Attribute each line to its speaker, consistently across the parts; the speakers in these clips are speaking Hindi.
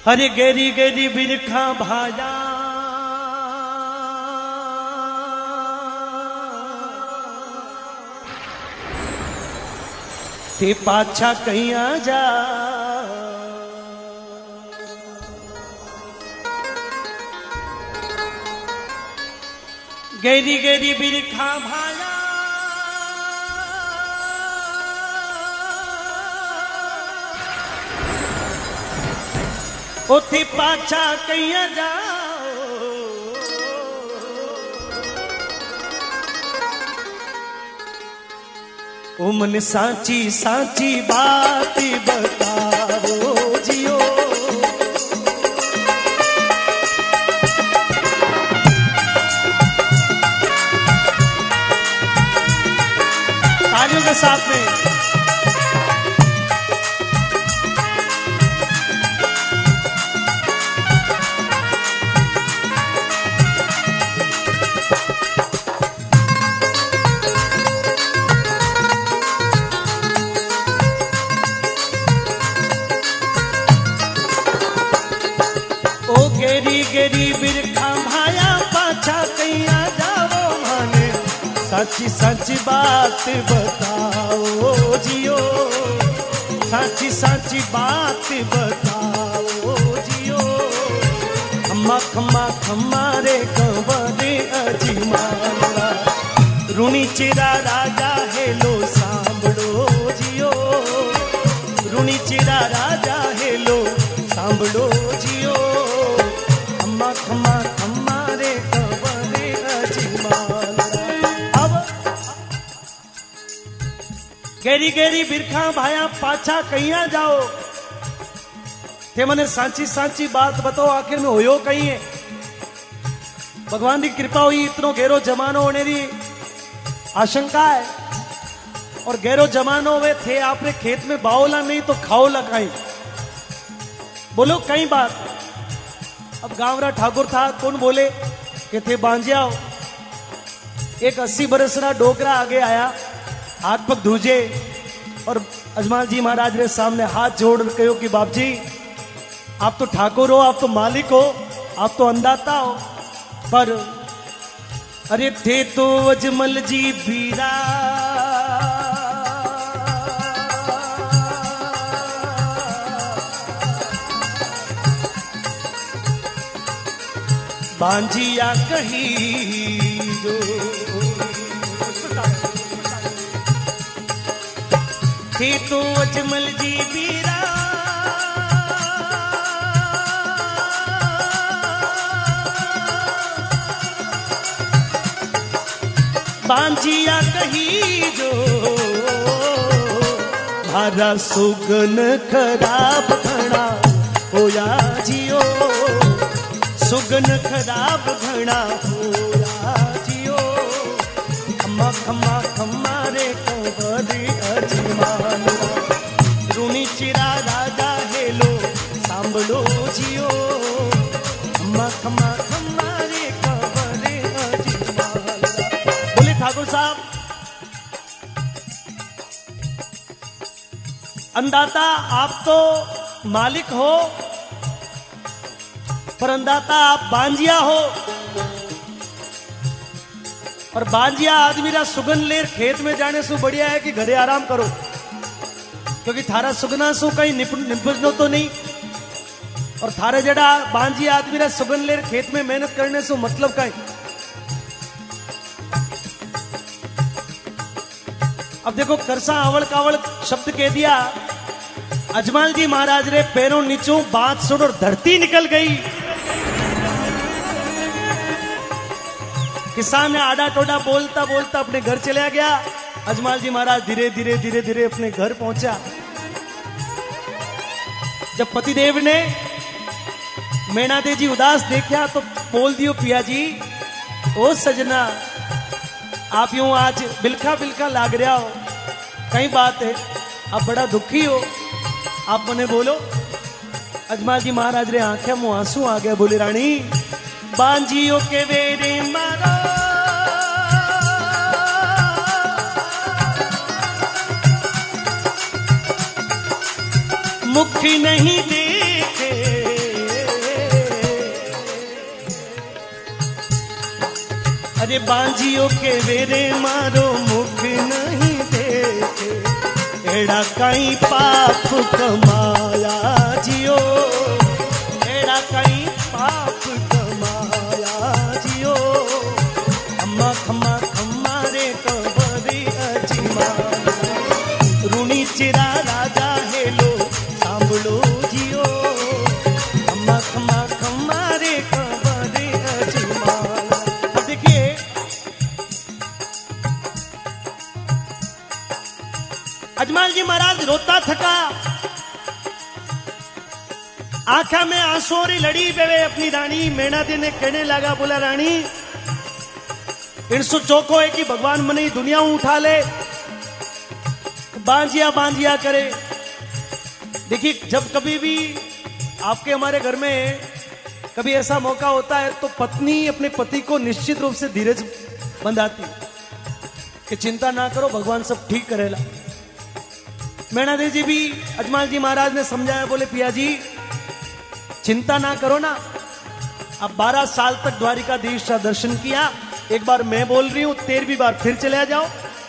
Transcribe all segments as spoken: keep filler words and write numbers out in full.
Speaker 1: हरे गेरी गेरी बिरखा भाया ते पाछा कहीं आ जा गेरी गेरी बिरखा भाया उथे पाछा कहीं जाओ ओ मन साची साची बात बताओ जियो तालियों के साथ में गेरी गेरी बिरखा भाया पाछा कहीं आ जाओ माने साची साची बात बताओ जियो साची साची बात बताओ जियो खम्मा खम्मा खम्मा रे कंवरे अजमाला रूणी चेरा राजा हेलो सांभळो जियो रूणी चेरा राजा हेलो सांभळो जियो खम्मा खम्मा रे कंवरे अजमाला अब गेरी गेरी बिरखा भाया पाछा कहीं जाओ थे मने सांची सांची बात बताओ आखिर में होयो कहीं है भगवान की कृपा हुई इतनो गहरो जमानो होने दी आशंका है और गहरो जमानो में थे आपने खेत में बाओला नहीं तो खाओला कहीं बोलो कहीं बात अब गांवरा ठाकुर था कौन बोले कि थे बांजिया एक अस्सी बरसना डोकरा आगे आया हाथ पग धूजे और अजमाल जी महाराज रे सामने हाथ जोड़ कहो कि बाप जी आप तो ठाकुर हो आप तो मालिक हो आप तो अंदाता हो पर अरे थे तो अजमल जी बीरा बांजिया कही जो थे तो अजमल जी बीरा बांजिया कही जो भारा सुगन खराब घना होया जियो सुगन खराब घना होया जियो खम्मा खम्मा खम्मा रे कंवरे अजमाला रूणी चिरा राजा हेलो सांभळो जियो खम्मा खम्मा खम्मा रे कंवरे अजमाला बोले ठाकुर साहब अंदाता आप तो मालिक हो पर अंदाता आप बांजिया हो और बांजिया आदमी रा सुगन लेर खेत में जाने से बढ़िया है कि घरे आराम करो क्योंकि थारा सुगना सु कहीं निपजनो तो नहीं और थारे जड़ा बांजिया आदमी रा सुगन लेर खेत में मेहनत करने से मतलब कहीं अब देखो करसा आवड़ कावड़ शब्द कह दिया अजमाल जी महाराज रे पैरों नीचों बात सुन और धरती निकल गई किसान ने आड़ा टोड़ा बोलता बोलता अपने घर चला गया अजमाल जी महाराज धीरे धीरे धीरे धीरे अपने घर पहुंचा जब पतिदेव ने मैनादे जी उदास देखा तो बोल दियो पिया जी ओ सजना आप यूं आज बिलखा बिलखा लाग रहा हो कई बात है आप बड़ा दुखी हो आप मने बोलो अजमाल जी महाराज रे आंखें मुंह आंसू आ गया बोले रानी बांजियो के वेरे मारो मुख नहीं देखे अरे बांजियो के वेरे मारो मुख नहीं देखे, एड़ा कहीं पाप कमाया जियो, एड़ा कहीं पाप कमाया जियो, खम्मा खम्मा खम्मा रे कबरी अजीमा, रूणी चिरा राजा हेलो सांभलो जियो, खम्मा खम्मा खम्मा रे कबरी अजीमा। अब देखिए अजमल जी महाराज रोता थका, आंखा में आंसू री लड़ी पे अपनी रानी मैना दी ने कहने लगा, बोला रानी इनसु चौको है कि भगवान मने दुनिया उठा ले, बांजिया बांजिया करे। देखिए जब कभी भी आपके हमारे घर में कभी ऐसा मौका होता है तो पत्नी अपने पति को निश्चित रूप से धीरज बंधाती कि चिंता ना करो भगवान सब ठीक करेला। मैना देवी जी भी अजमल जी महाराज ने समझाया, बोले पिया जी चिंता ना करो ना, अब बारह साल तक द्वारिकाधीश का दर्शन किया, एक बार मैं बोल रही हूं तेरहवीं बार फिर चले जाओ,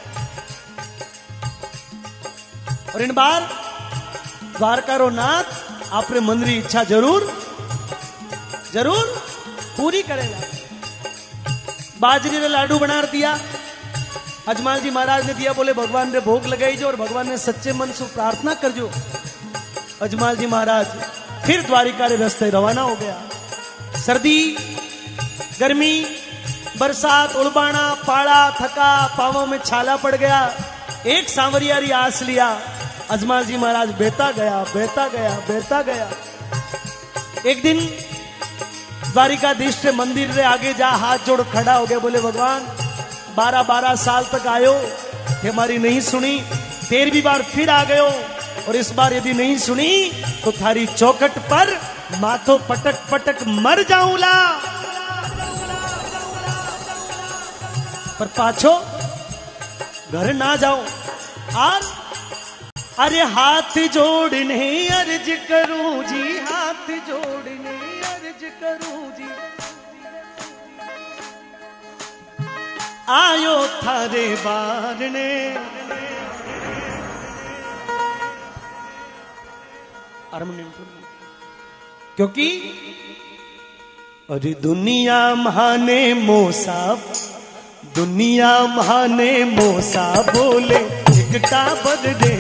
Speaker 1: और इन बार द्वारकारो नाथ आपने मन री इच्छा जरूर जरूर पूरी करेगा। बाजरी रे लाडू बना दिया, अजमल जी महाराज ने दिया, बोले भगवान ने भोग लगाई जो और भगवान ने सच्चे मन से प्रार्थना कर जो। अजमल जी महाराज फिर द्वारिका रे रास्ते रवाना हो गया। सर्दी गर्मी बरसात उड़बाना पाला थका पावों में छाला पड़ गया, एक सांवरिया री आस लिया, अजमल जी महाराज बेता गया बेता गया बेता गया। एक दिन द्वारिकाधीश के मंदिर रे आगे जा हाथ जोड़ खड़ा हो गया, बोले भगवान बारह बारह साल तक आयो हमारी नहीं सुनी, तेरहवीं बार फिर आ गयो और इस बार यदि नहीं सुनी तो थारी चौखट पर माथो पटक पटक मर जाऊंला, पर पाछो घर ना जाओ। और अरे हाथ जोड़ने अर्ज करूं जी, हाथ जोड़ने अर्ज करूं जी, आयो थारे बारने। क्योंकि अरे दुनिया महाने मोसा, दुनिया महाने मोसा बोले एकटा बदले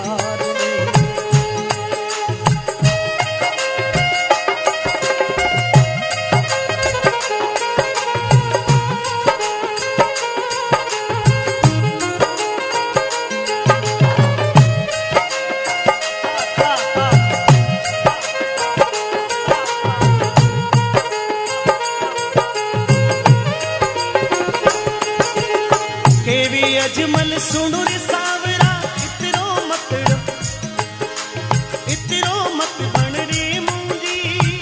Speaker 1: अजमल सुनो रे सावरा, इतरो मत इतरो मत बन रे मुंजी,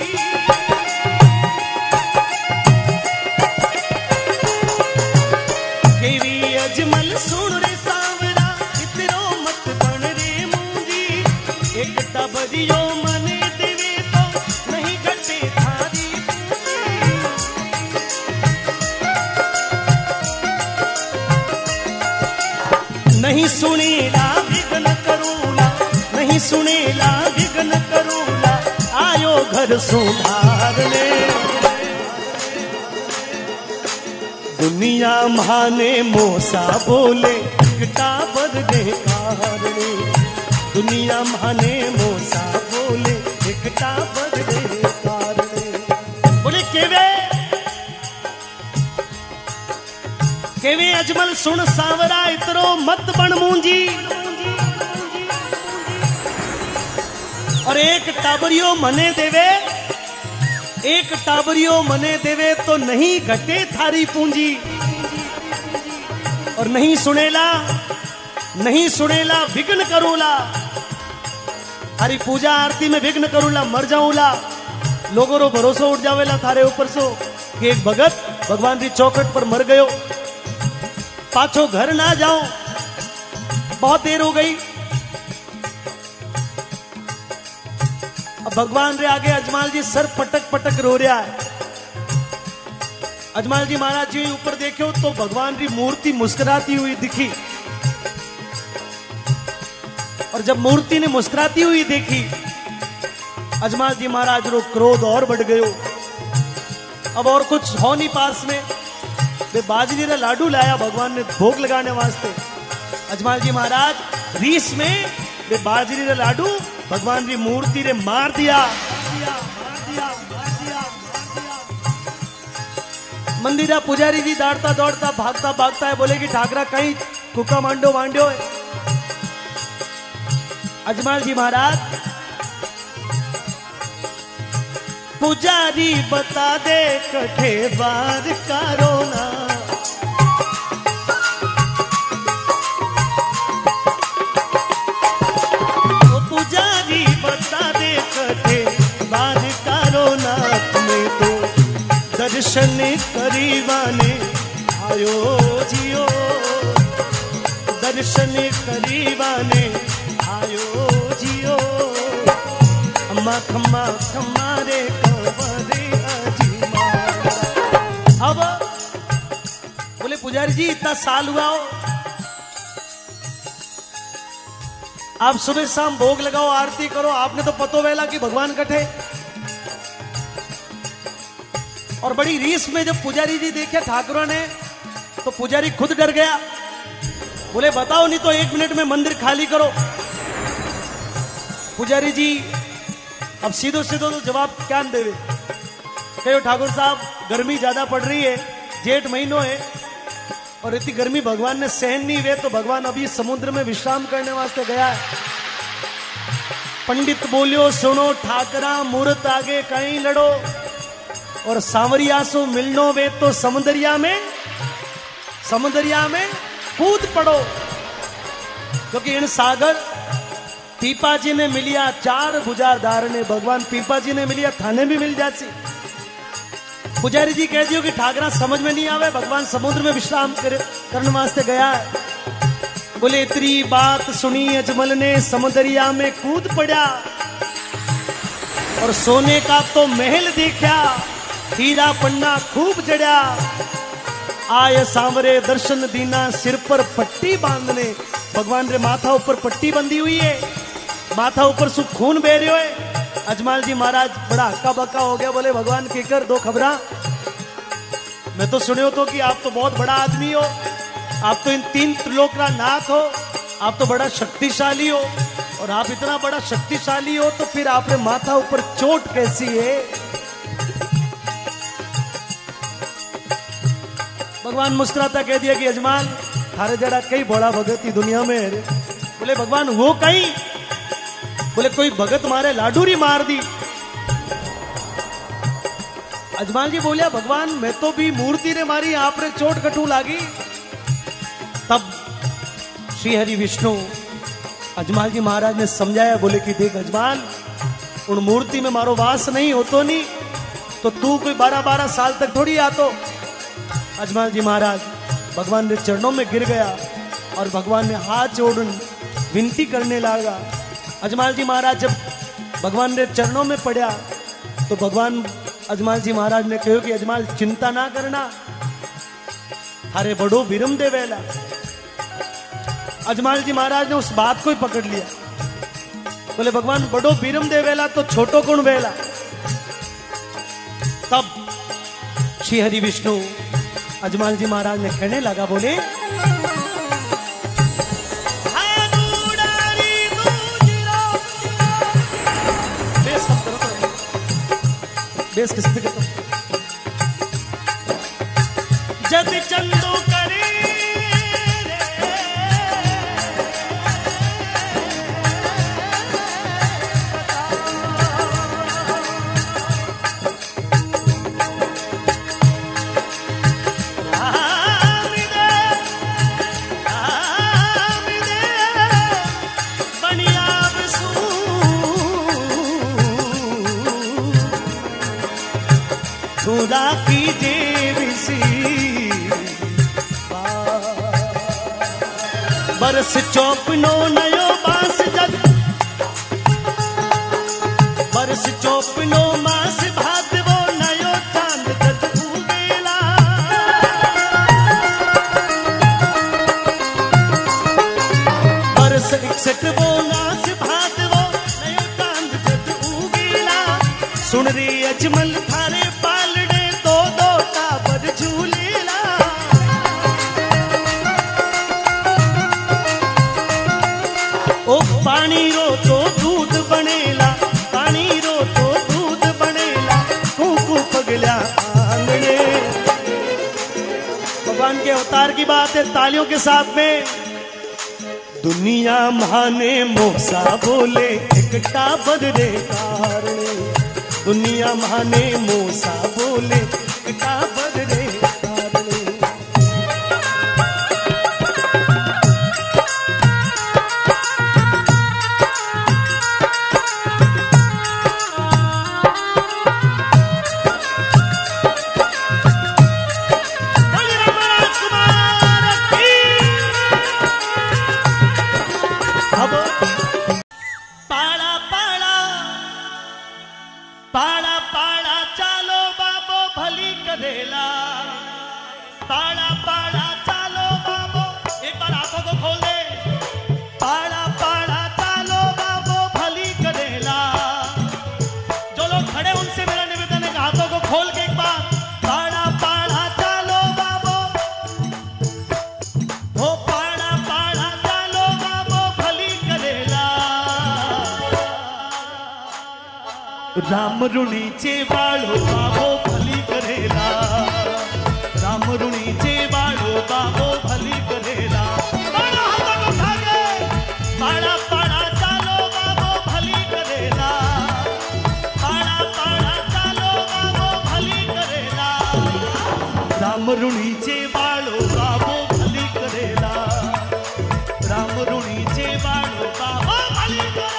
Speaker 1: केवी अजमल सुनो रे सावरा, इतरो मत बन रे मुंजी, एक टबरियो मने देवे तो नहीं घटे थारी नहीं सुनेला विघ्न करूला, नहीं सुनेला विघ्न करूला, आयो घर सुधारने। दुनिया महाने मोसा बोले एकटा बदले कारणे, दुनिया महाने मोसा बोले एकटा बदले कारणे। बोले केवे केवे अजमल सुन सांवरा, इतरो मत बन मूंजी, और एक टाबरियो मने देवे, एक टाबरियो मने देवे तो नहीं घटे थारी पूंजी, और नहीं सुनेला नहीं सुनेला विघ्न करूला, हरी पूजा आरती में विघ्न करूला मर जाऊला। लोगों रो भरोसा उठ जावेला थारे ऊपर सो कि एक भगत भगवान की चौखट पर मर गयो, पाछो घर ना जाओ, बहुत देर हो गई। अब भगवान रे आगे अजमल जी सर पटक पटक रो रहा है, अजमाल जी महाराज जी ऊपर देखो तो भगवान की मूर्ति मुस्कुराती हुई दिखी, और जब मूर्ति ने मुस्कुराती हुई देखी अजमाल जी महाराज रो क्रोध और बढ़ गयो। अब और कुछ हो नहीं पास में, वे बाजरी रे लाडू लाया भगवान ने भोग लगाने वास्ते। अजमाल जी महाराज रीस में वे बाजरी रे लाडू भगवान की मूर्ति रे मार दिया, मार दिया, मार दिया, मार दिया, मार दिया। मंदिरा पुजारी जी दौड़ता दौड़ता भागता भागता है, बोले कि ठाकरा कहीं कुका मांडो मांडो है। अजमाल जी महाराज पुजारी बता दे कठे बार कारो ना, पुजारी बता दे कठे बार कारो ना, तुम्हें तो दर्शन करीवाने आयो जियो, दर्शन करीवाने आयो जियो, अम्मा खम्मा खम्मा रे कवरे अजीमा। अब बोले पुजारी जी इतना साल हुआ हो, आप सुबह शाम भोग लगाओ आरती करो, आपने तो पतो वेला कि भगवान कठे। और बड़ी रीस में जब पुजारी जी देखे ठाकुरों ने तो पुजारी खुद डर गया, बोले बताओ नहीं तो एक मिनट में मंदिर खाली करो। पुजारी जी अब सीधो सीधो तो जवाब क्या देवे, कहो ठाकुर साहब गर्मी ज्यादा पड़ रही है, जेठ महीनों है और इतनी गर्मी भगवान ने सहन नहीं हुए, तो भगवान अभी समुद्र में विश्राम करने वास्ते गया है। पंडित बोलियो सुनो ठाकरा मूर्त आगे कहीं लड़ो, और सांवरिया सो मिलनो वे तो समुद्रिया में समुद्रिया में कूद पड़ो, क्योंकि इन सागर पीपा जी ने मिलिया चार बुझारदार ने, भगवान पीपा जी ने मिलिया थाने भी मिल जाती। पुजारी जी कह दियो कि ठाकरा समझ में नहीं आवे, भगवान समुद्र में विश्राम कर, करने वास्ते गया है। बोले इतनी बात सुनी अजमल ने समुद्रिया में कूद पड़ा, और सोने का तो महल देखा, हीरा पन्ना खूब जड़ा, आय सांवरे दर्शन दीना सिर पर पट्टी बांधने। भगवान रे माथा ऊपर पट्टी बंधी हुई है, माथा ऊपर सु खून बह रहे है। अजमाल जी महाराज बड़ा हक्का बक्का हो गया, बोले भगवान की कर दो खबरा, मैं तो सुने हो तो कि आप तो बहुत बड़ा आदमी हो, आप तो इन तीन त्रिलोक का नाथ हो, आप तो बड़ा शक्तिशाली हो, और आप इतना बड़ा शक्तिशाली हो तो फिर आपने माथा ऊपर चोट कैसी है। भगवान मुस्कुराता कह दिया कि अजमाल थारे जड़ा कई बड़ा भगत ही दुनिया में है। बोले भगवान वो कहीं, बोले कोई भगत मारे लाडूरी मार दी। अजमाल जी बोलिया भगवान मैं तो भी मूर्ति ने मारी, आप रे चोट कटू लागी। तब श्री हरि विष्णु अजमाल जी महाराज ने समझाया, बोले कि देख अजमाल उन मूर्ति में मारो वास नहीं हो तो नहीं तो तू कोई बारह बारह साल तक थोड़ी आतो। अजमाल जी महाराज भगवान के चरणों में गिर गया और भगवान ने हाथ जोड़ विनती करने लगा। अजमाल जी महाराज जब भगवान के चरणों में पड़ा तो भगवान अजमाल जी महाराज ने कहो कि अजमाल चिंता ना करना, अरे बड़ो विरम दे वेला। अजमाल जी महाराज ने उस बात को ही पकड़ लिया, बोले भगवान बड़ो विरम दे वेला तो छोटो कौन वेला। तब श्री हरि विष्णु अजमाल जी महाराज ने कहने लगा, बोले बेस किस पे करता जद चंदो करे खुदा की देवी बरस चौपनो नयो बास जग बरस चौपनो मास भादवो नयो चांद जग उगेला सुन रे अजमल थारे पालने दो दो टाबर झूलेला। ओ पानी रो तो दूध बनेला, पानी रो तो दूध बनेला, कुकू पगला आंगणे। भगवान के अवतार की बात है, तालियों के साथ में। दुनिया माने मोसा बोले एक टाबर रे कारणे, दुनिया माने मोसा बोले एक टाबर रे कारणे। पाड़ा पाड़ा चालो बाबो भली करेला, पाड़ा पाड़ा चालो बाबो, एक बार आंखों को खोल दे। पाड़ा पाड़ा चालो बाबो भली करेला। जो लोग खड़े उनसे मेरा निवेदन है, हाथों को खोल के एक बार। पाड़ा पाड़ा चालो बाबो, हो पाड़ा पाड़ा चालो बाबो भली करेला। राम रुणीचे बाळो बाबो भली करेला, राम रुणीचे बाळो बाबो भली करेला। पाड़ा हाथों को उठा के, पाड़ा पाड़ा चालो बाबो भली करेला, पाड़ा पाड़ा चालो बाबो भली करेला। राम रुणीचे बाळो बाबो भली करेला, राम रुणीचे बाळो बाबो भली करेला।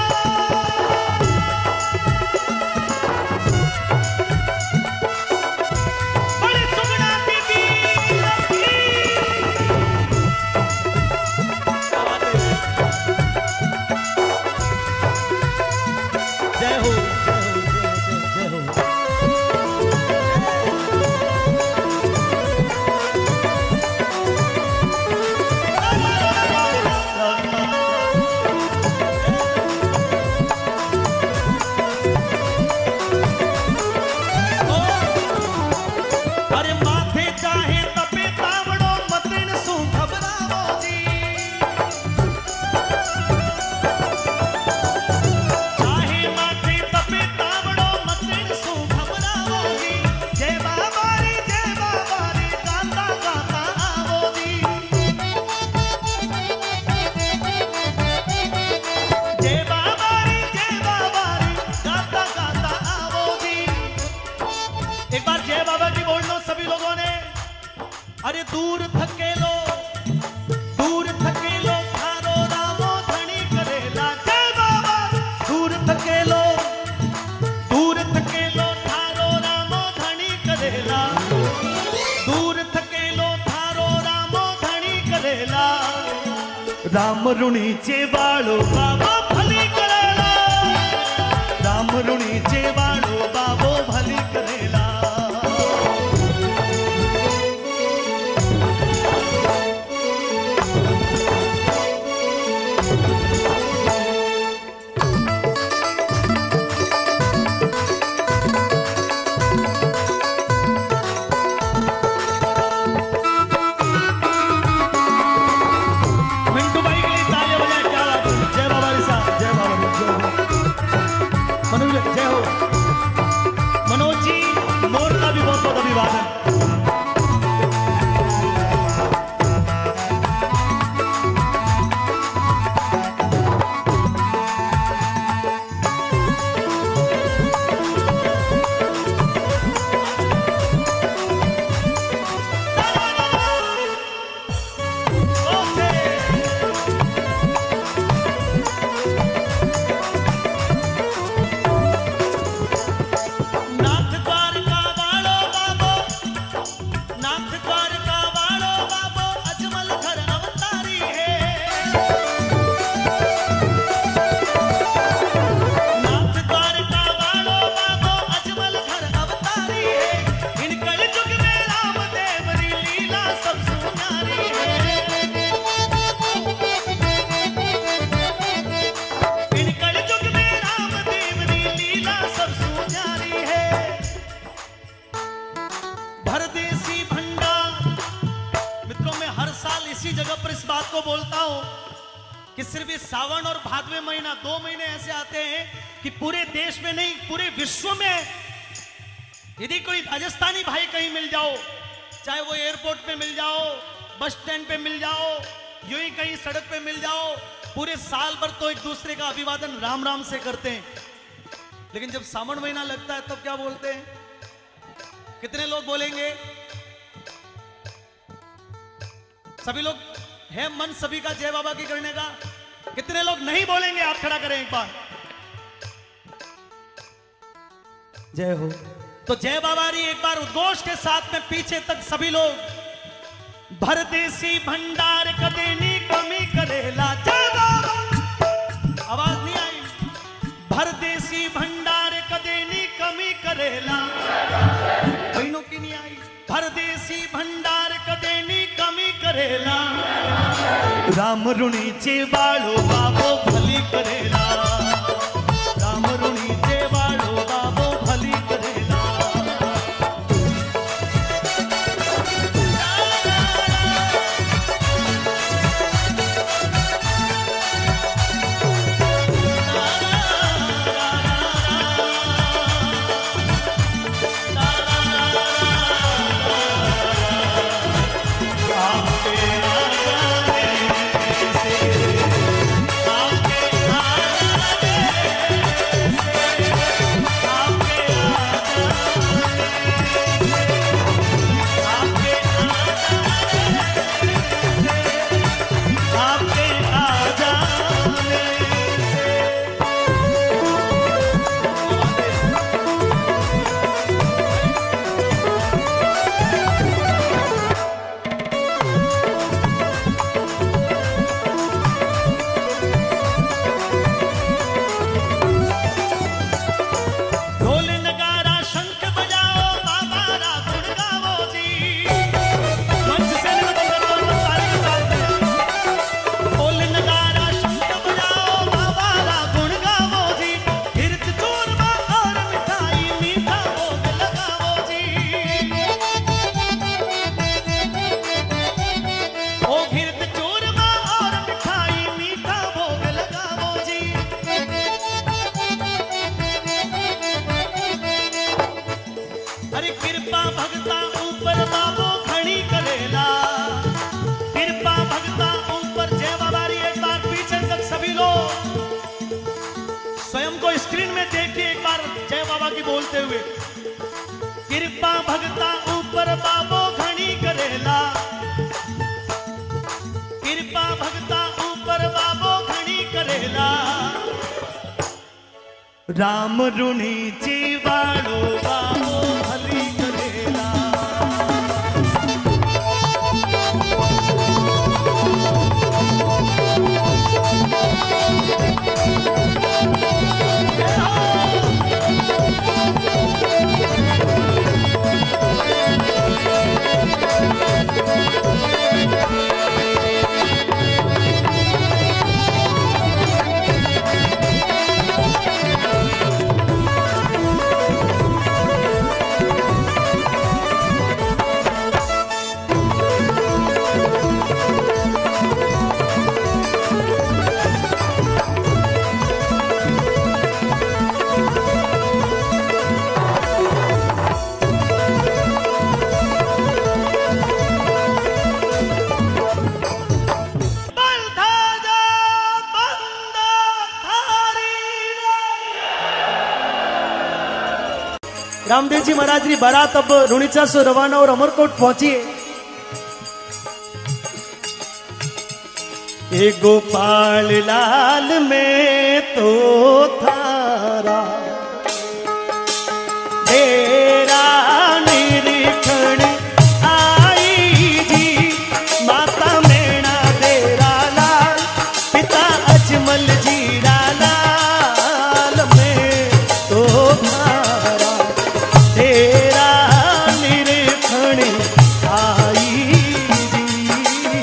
Speaker 1: अरे दूर थकेलो, दूर थकेलो थारो रामो धनी करेला। जय बाबा। दूर थकेलो, दूर थकेलो थारो रामो धनी करेला, दूर थकेलो थारो रामो धनी करेला। राम रुणीचे बाळो बाबो भली करेला, राम रुणीचे बाळो बाबो भली करेला। मिंटू भाई के लिए तालियां बजाएं। क्या बात है, जय बाबा। को बोलता हूं कि सिर्फ ये सावन और भादवे महीना, दो महीने ऐसे आते हैं कि पूरे देश में नहीं, पूरे विश्व में यदि कोई राजस्थानी भाई कहीं मिल जाओ, चाहे वो एयरपोर्ट पे मिल जाओ, बस स्टैंड पे मिल जाओ, यूं ही कहीं सड़क पे मिल जाओ, पूरे साल भर तो एक दूसरे का अभिवादन राम राम से करते हैं, लेकिन जब सावन महीना लगता है तब क्या बोलते हैं? कितने लोग बोलेंगे? सभी लोग है मन सभी का जय बाबा की करने का? कितने लोग नहीं बोलेंगे? आप खड़ा करें एक बार। जय हो। तो जय बाबा री एक बार उद्घोष के साथ में पीछे तक सभी लोग। भरदेसी भंडार कदेनी कमी करेला जय बाबा। आवाज नहीं आई। भरदेसी भंडार कदेनी कमी करेला। बहनों की नहीं आई। भरदेसी भंडार कदेनी कमी करेला। राम ऋणी चे बाळो बाबो भली करेला। राम ऋणी चे बाळो बाबो भली करेला। बोलते हुए कृपा भगता ऊपर बाबो घणी करेला। कृपा भगता ऊपर बाबो घणी करेला। राम ऋणी जीवाणो बाबो भली करेला। रामदेव जी महाराज की बारात अब रुणीचा से रवाना और अमरकोट पहुंची है। ए गोपाल लाल में तो थारा तेरा निरीक्षण आई जी। माता मेणा देरा लाल पिता अजमल जीरा लाल में तो थारा तेरा निरीक्षण आई जी।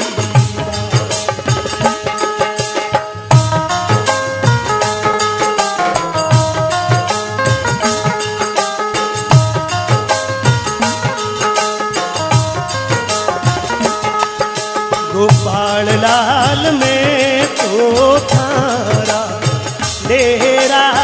Speaker 1: डेरा।